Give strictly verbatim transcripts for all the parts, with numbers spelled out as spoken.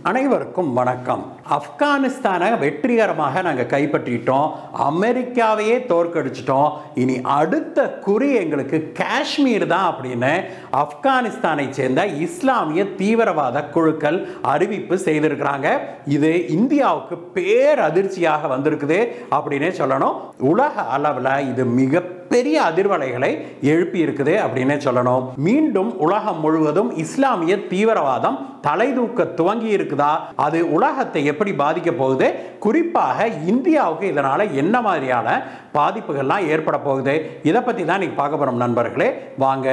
அனைவருக்கும் வணக்கம். ஆப்கானிஸ்தானை வெற்றிகரமாக நாங்கள் கைப்பற்றிட்டோம், அமெரிக்காவையே தோற்கடிச்சிட்டோம், இனி அடுத்த குறி எங்களுக்கு காஷ்மீர் தான் அப்படின்னு ஆப்கானிஸ்தானை சேர்ந்த இஸ்லாமிய தீவிரவாத குழுக்கள் அறிவிப்பு செய்திருக்கிறாங்க. இது இந்தியாவுக்கு பேரதிர்ச்சியாக வந்திருக்குது அப்படின்னே சொல்லணும். உலக அளவில் இது மிக பெரிய அதிர்வலைகளை எழுப்பி இருக்குது அப்படின்னே சொல்லணும். மீண்டும் உலகம் முழுவதும் இஸ்லாமிய தீவிரவாதம் தலை தூக்க துவங்கி இருக்குதா? அது உலகத்தை எப்படி பாதிக்க போகுது? குறிப்பாக இந்தியாவுக்கு இதனால என்ன மாதிரியான பாதிப்புகள்லாம் ஏற்பட போகுது? இதை பத்தி தான் நீங்க பார்க்க போறோம் நண்பர்களே. வாங்க.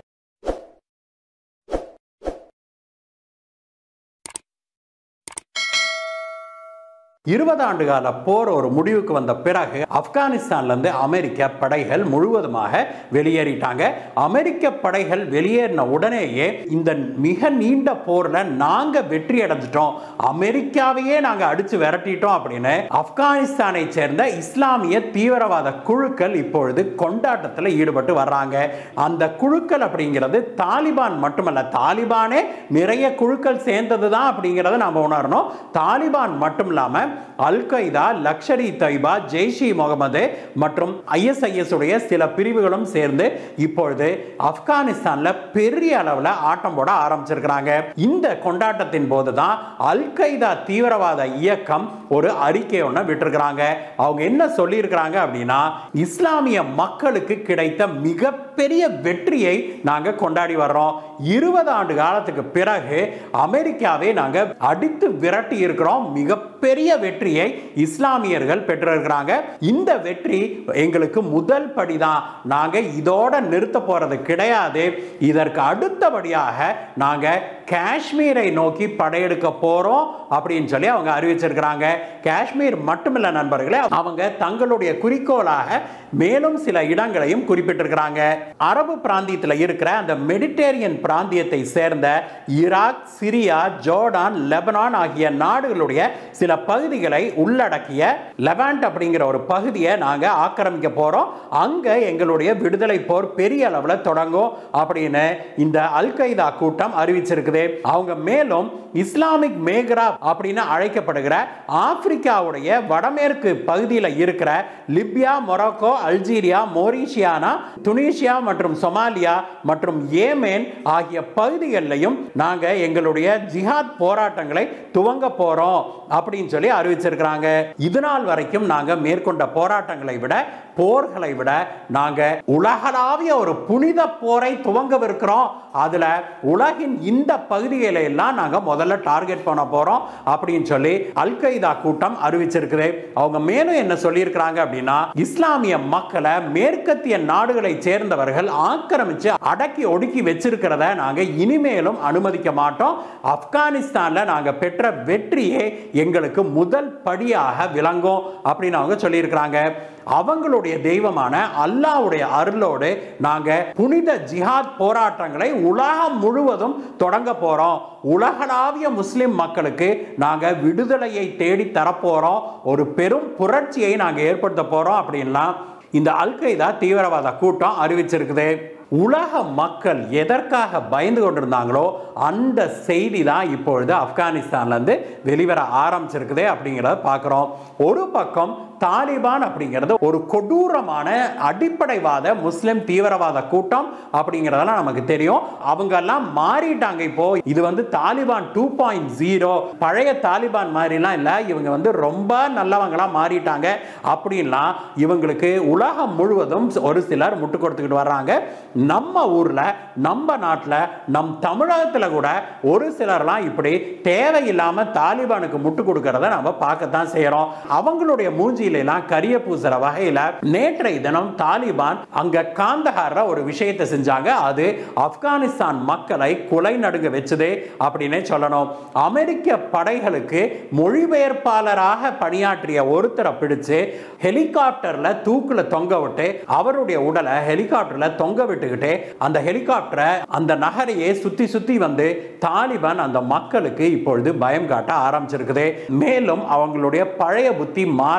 இருபது ஆண்டு கால போர் ஒரு முடிவுக்கு வந்த பிறகு ஆப்கானிஸ்தான்ல இருந்து அமெரிக்க படைகள் முழுவதுமாக வெளியேறிட்டாங்க. அமெரிக்க படைகள் வெளியேறின உடனேயே இந்த மிக நீண்ட போர்ல நாங்க வெற்றி அடைஞ்சிட்டோம், அமெரிக்காவையே நாங்க அடிச்சு விரட்டிட்டோம் அப்படின்னு ஆப்கானிஸ்தானை சேர்ந்த இஸ்லாமிய தீவிரவாத குழுக்கள் இப்பொழுது கொண்டாட்டத்தில் ஈடுபட்டு வர்றாங்க. அந்த குழுக்கள் அப்படிங்கிறது தாலிபான் மட்டுமல்ல, தாலிபானே நிறைய குழுக்கள் சேர்ந்ததுதான் அப்படிங்கிறத நாம உணரணும். தாலிபான் மட்டும் இல்லாம அல் கைதா, லக்ஷர் இ தொய்பா, ஜெய்ஷ் இ முகமது மற்றும் ஐஎஸ்ஐஎஸ் உடைய சில பிரிவுகளும் சேர்ந்து இப்பொழுது ஆப்கானிஸ்தான்ல பெரிய அளவில் ஆட்டம் போட ஆரம்பிச்சிருக்கிறாங்க. இந்த கொண்டாட்டத்தின் போதுதான் அல் கைதா தீவிரவாத இயக்கம் ஒரு அறிக்கை ஒன்று விட்டுருக்கிறாங்க. அவங்க என்ன சொல்லி இருக்கிறாங்க அப்படின்னா, இஸ்லாமிய மக்களுக்கு கிடைத்த மிகப்பெரிய வெற்றியை நாங்க கொண்டாடி வர்றோம். இருபது ஆண்டு காலத்துக்கு பிறகு அமெரிக்காவை நாங்க அடித்து விரட்டி இருக்கிறோம். மிகப்பெரிய வெற்றியை இஸ்லாமியர்கள் பெற்றிருக்கிறாங்க. இந்த வெற்றி எங்களுக்கு முதல் படிதான், நாங்க இதோட நிறுத்த போறது கிடையாது. இதற்கு அடுத்தபடியாக நாங்க காஷ்மீரை நோக்கி படையெடுக்க போறோம் அப்படின்னு சொல்லி அவங்க அறிவிச்சிருக்கிறாங்க. காஷ்மீர் மட்டுமில்ல நண்பர்களே, அவங்க தங்களுடைய குறிக்கோளாக மேலும் சில இடங்களையும் குறிப்பிட்டிருக்கிறாங்க. அரபு பிராந்தியத்தில் இருக்கிற அந்த மெடிட்டேரியன் பிராந்தியத்தை சேர்ந்த ஈராக், சிரியா, ஜோர்டான், லெபனான் ஆகிய நாடுகளுடைய சில பகுதிகளை உள்ளடக்கிய லெவாண்ட் அப்படிங்கிற ஒரு பகுதியை நாங்க ஆக்கிரமிக்க போறோம். அங்க எங்களுடைய விடுதலை போர் பெரிய அளவில் தொடங்கும் அப்படின்னு இந்த அல் கைதா கூட்டம் அறிவிச்சிருக்குது. அவங்க மேலும் இஸ்லாமிக் மேக்ரா அப்படின்னு அழைக்கப்படுகிற ஆப்பிரிக்காவுடைய வடமேற்கு பகுதியில் இருக்கிற Libya, Morocco, Algeria, Mauritania, Tunisia மற்றும் சொமாலியா மற்றும் ஏமேன் ஆகிய பகுதிகளிலையும் நாங்க எங்களுடைய ஜிஹாத் போராட்டங்களை துவங்க போறோம் அப்படின்னு சொல்லி அறிவிச்சிருக்கிறாங்க. இதனால் வரைக்கும் நாங்க மேற்கொண்ட போராட்டங்களை விட, போர்களை விட நாங்க உலகளாவிய ஒரு புனித போரை துவங்கவிருக்கிறோம். அதுல உலகின் இந்த பகுதிகளை எல்லாம் நாங்க முதல்ல டார்கெட் பண்ண போறோம் அப்படின்னு சொல்லி அல் கைதா கூட்டம் அறிவிச்சிருக்குது. அவங்க மேலும் என்ன சொல்லி இருக்கிறாங்க அப்படின்னா, இஸ்லாமிய மக்களை மேற்கத்திய நாடுகளை சேர்ந்தவர்கள் ஆக்கிரமிச்சு அடக்கி ஒடுக்கி வச்சிருக்கிறத நாங்க இனிமேலும் அனுமதிக்க மாட்டோம். ஆப்கானிஸ்தான்ல நாங்க பெற்ற வெற்றியே எங்களுக்கு முதல் படியாக விளங்கும் அப்படின்னு அவங்க சொல்லி இருக்கிறாங்க. அவங்களுடைய தெய்வமான அல்லாஹ்வுடைய அருளோடு நாங்க புனித ஜிஹாத் போராட்டங்களை உலகம் முழுவதும் தொடங்க போறோம். உலகளாவிய முஸ்லிம் மக்களுக்கு நாங்க விடுதலையை தேடி தரப்போறோம், ஒரு பெரும் புரட்சியை நாங்க ஏற்படுத்த போறோம் அப்படின்லாம் இந்த அல் கைதா தீவிரவாத கூட்டம் அறிவிச்சிருக்குது. உலக மக்கள் எதற்காக பயந்து கொண்டிருந்தாங்களோ அந்த செய்தி தான் இப்பொழுது ஆப்கானிஸ்தான்ல இருந்து வெளிவர ஆரம்பிச்சிருக்குது அப்படிங்கிறத பார்க்கிறோம். ஒரு பக்கம் தாலிபான் அப்படிங்கிறது ஒரு கொடூரமான அடிப்படைவாத முஸ்லிம் தீவிரவாத கூட்டம் அப்படிங்கிறதெல்லாம் நமக்கு தெரியும். அவங்க எல்லாம் மாறிட்டாங்க. இப்போ இது வந்து தாலிபான் டூ பாயிண்ட் ஜீரோ, பழைய தாலிபான் மாதிரிலாம் இல்லை, இவங்க வந்து ரொம்ப நல்லவங்களா மாறிட்டாங்க அப்படின்லாம் இவங்களுக்கு உலகம் முழுவதும் ஒரு சிலர் முட்டு கொடுத்துக்கிட்டு வர்றாங்க. நம்ம ஊர்ல, நம்ம நாட்டில், நம் தமிழகத்தில் கூட ஒரு சிலர்லாம் இப்படி தேவையில்லாம தாலிபானுக்கு முட்டு கொடுக்கறத நம்ம பார்க்கத்தான் செய்யறோம். அவங்களுடைய மூஞ்சி கரிய பூசற வகையில நேற்றைய தினம் தாலிபான் அங்க காந்தஹார்ல ஒரு விஷயத்தை செஞ்சாங்க. அது ஆப்கானிஸ்தான் மக்களை கொலை நடுங்க வச்சதே அப்படின்னே சொல்லணும். அமெரிக்க படைகளுக்கு மொழிபெயர்ப்பாளராக பணியாற்றிய ஒருத்தரை பிடிச்சு ஹெலிகாப்டர்ல தூக்குல தொங்க விட்டு அவருடைய உடலை ஹெலிகாப்டர்ல தொங்க விட்டுக்கிட்டு அந்த ஹெலிகாப்டரை அந்த நகரையே சுத்தி சுத்தி வந்து தாலிபான் அந்த மக்களுக்கு இப்பொழுது பயம் காட்ட ஆரம்பிச்சிருக்குது. மேலும் அவங்களுடைய பழைய புத்தி மாறவே இல்லை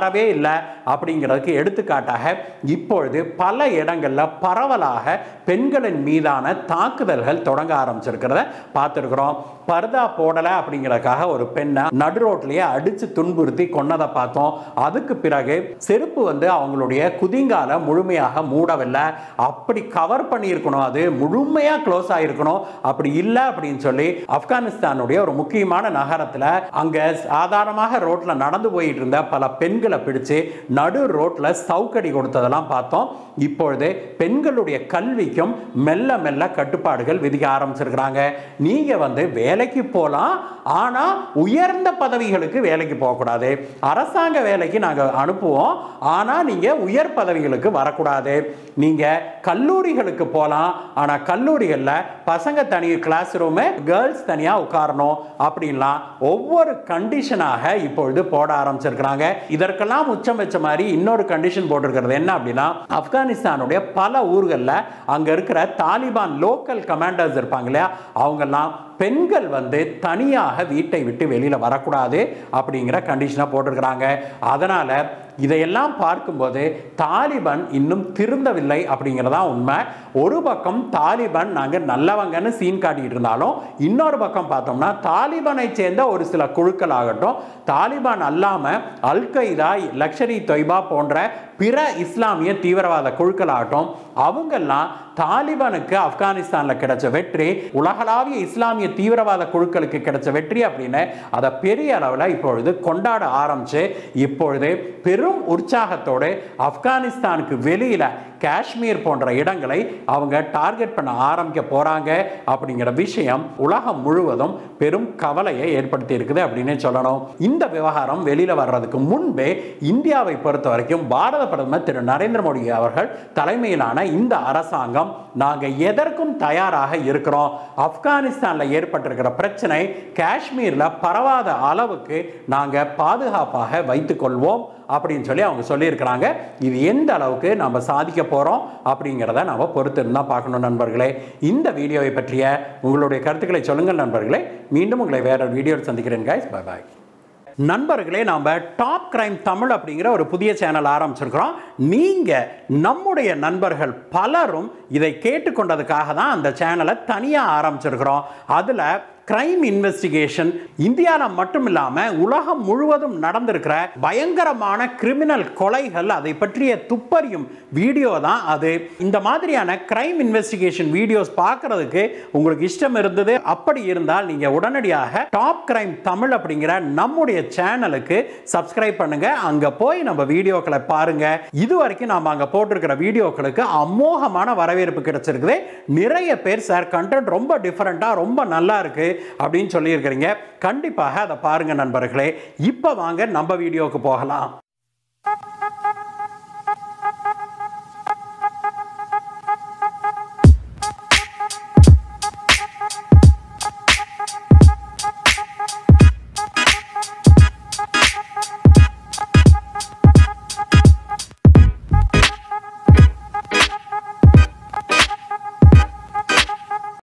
இல்லை அப்படிங்கிறதுக்கு எடுத்துக்காட்டாக இப்பொழுது பல இடங்களில் பரவலாக பெண்களின் மீதான தாக்குதல்கள் தொடங்க ஆரம்பிச்சிருக்கிறத பார்த்துருக்கிறோம். பர்தா போடலை அப்படிங்கிறதுக்காக ஒரு பெண்ணை நடு ரோட்லேயே அடித்து துன்புறுத்தி கொன்னதை பார்த்தோம். அதுக்கு பிறகு செருப்பு வந்து அவங்களுடைய குதிங்கால முழுமையாக மூடவில்லை, அப்படி கவர் பண்ணியிருக்கணும், அது முழுமையாக க்ளோஸ் ஆகிருக்கணும், அப்படி இல்லை அப்படின்னு சொல்லி ஆப்கானிஸ்தானுடைய ஒரு முக்கியமான நகரத்தில் அங்கே சாதாரணமாக ரோட்டில் நடந்து போயிட்டு இருந்த பல பெண்களை பிடிச்சு நடு ரோட்டில் சவுக்கடி கொடுத்ததெல்லாம் பார்த்தோம். இப்பொழுது பெண்களுடைய கல்விக்கும் மெல்ல மெல்ல கட்டுப்பாடுகள் விதிக்க ஆரம்பிச்சிருக்கிறாங்க. நீங்க வந்து வேலைக்கு போகலாம், ஆனால் உயர்ந்த பதவிகளுக்கு வேலைக்கு போகக்கூடாது. அரசாங்க வேலைக்கு நாங்கள் அனுப்புவோம், ஆனால் நீங்கள் உயர் பதவிகளுக்கு வரக்கூடாது. நீங்கள் கல்லூரிகளுக்கு போகலாம், ஆனால் கல்லூரிகளில் பசங்க தனி கிளாஸ் ரூமு, கேர்ள்ஸ் தனியாக உட்காரணும் அப்படின்லாம் ஒவ்வொரு கண்டிஷனாக இப்பொழுது போட ஆரம்பிச்சிருக்கிறாங்க. இதற்கெல்லாம் உச்சம் வச்ச மாதிரி இன்னொரு கண்டிஷன் போட்டிருக்கிறது என்ன அப்படின்னா, ஆப்கானிஸ்தானுடைய பல ஊர்களில் அங்கே இருக்கிற தாலிபான் லோக்கல் கமாண்டர்ஸ் இருப்பாங்க இல்லையா, அவங்கெல்லாம் பெண்கள் வந்து தனியாக வீட்டை விட்டு வெளியில வரக்கூடாது அப்படிங்கிற கண்டிஷனை போட்டிருக்கிறாங்க. அதனால இதையெல்லாம் பார்க்கும்போது தாலிபான் இன்னும் திருந்தவில்லை அப்படிங்கிறதா உண்மை. ஒரு பக்கம் தாலிபான் நாங்கள் நல்லவங்கன்னு சீன் காட்டிட்டு இருந்தாலும், இன்னொரு பக்கம் பார்த்தோம்னா தாலிபானை சேர்ந்த ஒரு சில குழுக்கள் ஆகட்டும், தாலிபான் அல்லாமல் அல் கைதா, லஷ்கர் இ தொய்பா போன்ற பிற இஸ்லாமிய தீவிரவாத குழுக்கள் ஆகட்டும், அவங்கெல்லாம் தாலிபானுக்கு ஆப்கானிஸ்தானில் கிடைச்ச வெற்றி உலகளாவிய இஸ்லாமிய தீவிரவாத குழுக்களுக்கு கிடைச்ச வெற்றி அப்படின்னு அதை பெரிய அளவில் இப்பொழுது கொண்டாட ஆரம்பிச்சு இப்பொழுது பெரும் உற்சாகத்தோடு ஆப்கானிஸ்தானுக்கு வெளியில காஷ்மீர் போன்ற இடங்களை அவங்க டார்கெட் பண்ண ஆரம்பிக்க போறாங்க அப்படிங்கிற விஷயம் உலகம் முழுவதும் பெரும் கவலையை ஏற்படுத்தி இருக்குது அப்படின்னு சொல்லணும். இந்த விவகாரம் வெளியில வர்றதுக்கு முன்பே இந்தியாவை பொறுத்த வரைக்கும் பாரத பிரதமர் திரு நரேந்திர மோடி அவர்கள் தலைமையிலான இந்த அரசாங்கம் நாங்க எதற்கும் தயாராக இருக்கிறோம், ஆப்கானிஸ்தான்ல ஏற்பட்டிருக்கிற பிரச்சனை காஷ்மீர்ல பரவாத அளவுக்கு நாங்க பாதுகாப்பாக வைத்துக் கொள்வோம் அப்படின்னு சொல்லி அவங்க சொல்லியிருக்கிறாங்க. இது எந்த அளவுக்கு நம்ம சாதிக்க போறோம் அப்படிங்கிறத நம்ம பொறுத்து இருந்தா பார்க்கணும் நண்பர்களே. இந்த வீடியோவை பற்றிய உங்களுடைய கருத்துக்களை சொல்லுங்கள் நண்பர்களே. மீண்டும் உங்களை வேற வீடியோவில் சந்திக்கிறேன் guys. bye bye. நண்பர்களே, நாம் டாப் கிரைம் தமிழ் அப்படிங்கிற ஒரு புதிய சேனல் ஆரம்பிச்சிருக்கிறோம். நீங்கள் நம்முடைய நண்பர்கள் பலரும் இதை கேட்டுக்கொண்டதுக்காக தான் அந்த சேனலை தனியாக ஆரம்பிச்சிருக்கிறோம். அதில் கிரைம் இன்வெஸ்டிகேஷன் இந்தியாவில் மட்டும் இல்லாமல் உலகம் முழுவதும் நடந்திருக்கிற பயங்கரமான கிரிமினல் கொலைகள் அதை பற்றிய துப்பறியும் வீடியோ தான் அது. இந்த மாதிரியான கிரைம் இன்வெஸ்டிகேஷன் வீடியோஸ் பார்க்கறதுக்கு உங்களுக்கு இஷ்டம் இருந்தது, அப்படி இருந்தால் நீங்கள் உடனடியாக டாப் கிரைம் தமிழ் அப்படிங்கிற நம்முடைய சேனலுக்கு சப்ஸ்கிரைப் பண்ணுங்க. அங்கே போய் நம்ம வீடியோக்களை பாருங்க. இது வரைக்கும் நாம் அங்கே போட்டிருக்கிற வீடியோக்களுக்கு அமோகமான வரவேற்பு கிடைச்சிருக்குது. நிறைய பேர் சார் கண்டென்ட் ரொம்ப டிஃபரெண்டாக ரொம்ப நல்லா இருக்கு அப்படின்னு சொல்லி இருக்கிறீங்க. கண்டிப்பாக அதை பாருங்க நண்பர்களே. இப்போ வாங்க நம்ம வீடியோக்கு போகலாம்.